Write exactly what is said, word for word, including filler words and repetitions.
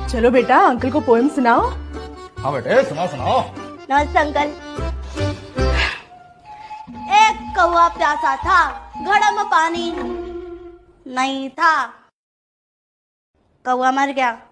चलो बेटा अंकल को पोएम सुनाओ। हाँ बेटे सुनाओ सुनाओ। नमस्ते अंकल। एक कौवा प्यासा था, घड़ा में पानी नहीं था, कौवा मर गया।